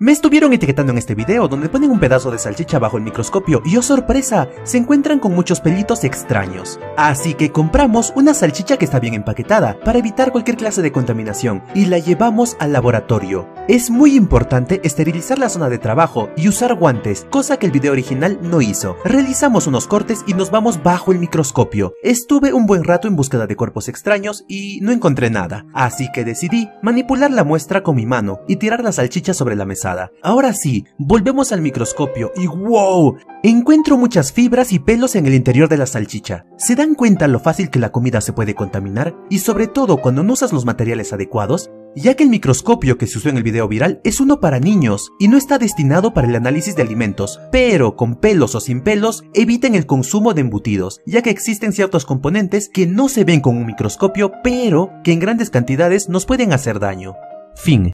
Me estuvieron etiquetando en este video donde ponen un pedazo de salchicha bajo el microscopio y, oh sorpresa, se encuentran con muchos pelitos extraños. Así que compramos una salchicha que está bien empaquetada para evitar cualquier clase de contaminación y la llevamos al laboratorio. Es muy importante esterilizar la zona de trabajo y usar guantes, cosa que el video original no hizo. Realizamos unos cortes y nos vamos bajo el microscopio. Estuve un buen rato en búsqueda de cuerpos extraños y no encontré nada, así que decidí manipular la muestra con mi mano y tirar la salchicha sobre la mesada. Ahora sí, volvemos al microscopio y ¡wow! Encuentro muchas fibras y pelos en el interior de la salchicha. ¿Se dan cuenta lo fácil que la comida se puede contaminar? Y sobre todo cuando no usas los materiales adecuados, ya que el microscopio que se usó en el video viral es uno para niños y no está destinado para el análisis de alimentos, pero con pelos o sin pelos, eviten el consumo de embutidos, ya que existen ciertos componentes que no se ven con un microscopio, pero que en grandes cantidades nos pueden hacer daño. Fin.